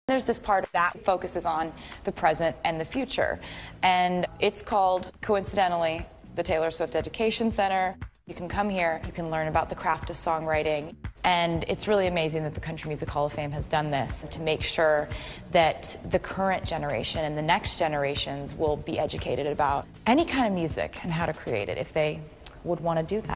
There's this part that focuses on the present and the future, and it's called, coincidentally, the Taylor Swift Education Center. You can come here, you can learn about the craft of songwriting, and it's really amazing that the Country Music Hall of Fame has done this to make sure that the current generation and the next generations will be educated about any kind of music and how to create it if they would want to do that.